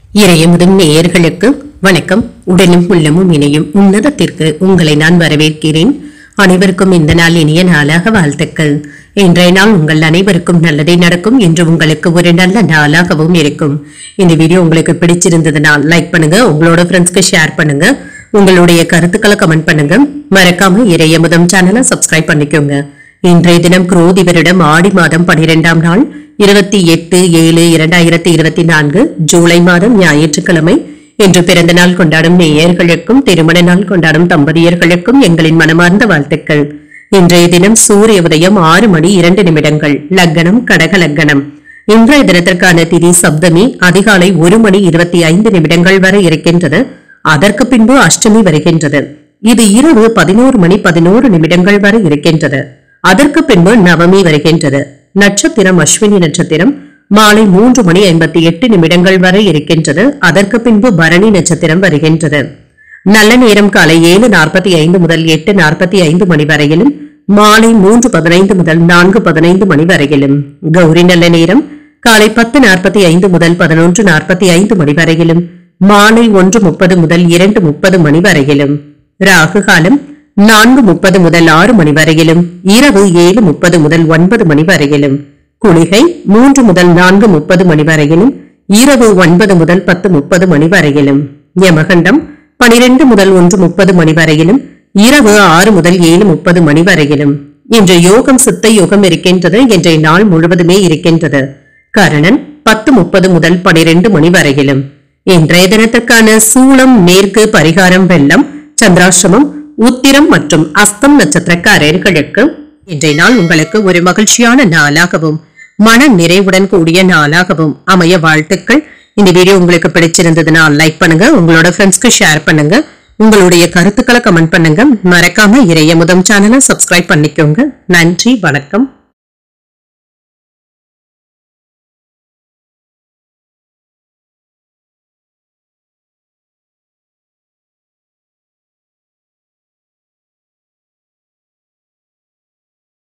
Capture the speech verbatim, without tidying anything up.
இறையமுதும் நேயர்களுக்கு வணக்கம். உடலும் உள்ளமும் இணையும் உன்னதத்திற்கு உங்களை நான் வரவேற்கிறேன். அனைவருக்கும் இந்த நாள் இனிய நாளாக வாழ்த்துக்கள். இன்றைய நாள் உங்கள் அனைவருக்கும் நல்லதே நடக்கும் என்று உங்களுக்கு ஒரு நல்ல நாளாகவும் இருக்கும். இந்த வீடியோ உங்களுக்கு பிடிச்சிருந்ததுனால் லைக் பண்ணுங்க, உங்களோட ஃப்ரெண்ட்ஸ்க்கு ஷேர் பண்ணுங்க, உங்களுடைய கருத்துக்களை கமெண்ட் பண்ணுங்க. மறக்காம இறையமுதம் சேனலை சப்ஸ்கிரைப் பண்ணிக்கோங்க. இன்றைய தினம் குரோதி வருடம் ஆடி மாதம் பனிரெண்டாம் நாள் இருபத்தி எட்டு ஏழு இரண்டாயிரத்தி இருபத்தி நான்கு ஜூலை மாதம் ஞாயிற்றுக்கிழமை. இன்று பிறந்த நாள் கொண்டாடும் நேயர்களுக்கும் திருமண நாள் கொண்டாடும் தம்பதியர்களுக்கும் எங்களின் மனமார்ந்த வாழ்த்துக்கள். இன்றைய தினம் சூரிய உதயம் ஆறு மணி இரண்டு நிமிடங்கள், லக்னம் கடக லக்னம். இன்றைய தினத்திற்கான திதி சப்தமி அதிகாலை ஒரு மணி இருபத்தி ஐந்து நிமிடங்கள் வரை இருக்கின்றது. அதற்கு பின்பு அஷ்டமி வருகின்றது. இது இரவு பதினோரு மணி பதினோரு நிமிடங்கள் வரை இருக்கின்றது. அதற்கு பின்பு நவமி வருகின்றது. நட்சத்திரம் அஸ்வினி நட்சத்திரம் மாலை மூன்று மணி ஐம்பத்தி எட்டு நிமிடங்கள் வரை இருக்கின்றது. அதற்கு பின்பு பரணி நட்சத்திரம் வருகின்றது. நல்ல நேரம் காலை ஏழு நாற்பத்தி ஐந்து முதல் எட்டு நாற்பத்தி ஐந்து மணி வரையிலும், மாலை மூன்று பதினைந்து முதல் நான்கு பதினைந்து மணி வரையிலும். கௌரி நல்ல நேரம் காலை பத்து நாற்பத்தி ஐந்து முதல் பதினொன்று நாற்பத்தி ஐந்து மணி வரையிலும், மாலை ஒன்று முப்பது முதல் இரண்டு முப்பது மணி வரையிலும். ராகு காலம் நான்கு முப்பது முதல் ஆறு மணி வரையிலும், இரவு ஏழு முப்பது முதல் ஒன்பது மணி வரையிலும். குளிகை மூன்று முதல் நான்கு முப்பது மணி வரையிலும், இரவு ஒன்பது முதல் பத்து முப்பது மணி வரையிலும். யமகண்டம் பனிரெண்டு முதல் ஒன்று முப்பது மணி வரையிலும், இரவு ஆறு முதல் ஏழு முப்பது மணி வரையிலும். இன்று யோகம் சித்த யோகம் இருக்கின்றது. இன்றைய நாள் முழுவதுமே இருக்கின்றது. கரணன் பத்து முப்பது முதல் பனிரெண்டு மணி வரையிலும். இன்றைய தினத்திற்கான சூளம் மேற்கு, பரிகாரம் வெள்ளம், சந்திராசிரமம் உத்திரம் மற்றும் அஸ்தம் நட்சத்திரக்காரர்களுக்கு இன்றைய நாள் உங்களுக்கு ஒரு மகிழ்ச்சியான நாளாகவும் மன நிறைவுடன் கூடிய நாளாகவும் அமைய வாழ்த்துக்கள். இந்த வீடியோ உங்களுக்கு பிடிச்சிருந்ததுனால் லைக் பண்ணுங்க, உங்களோட ஃப்ரெண்ட்ஸ்க்கு ஷேர் பண்ணுங்க, உங்களுடைய கருத்துக்களை கமெண்ட் பண்ணுங்க. மறக்காம இறையமுதம் சேனலை சப்ஸ்கிரைப் பண்ணிக்கோங்க. நன்றி, வணக்கம்.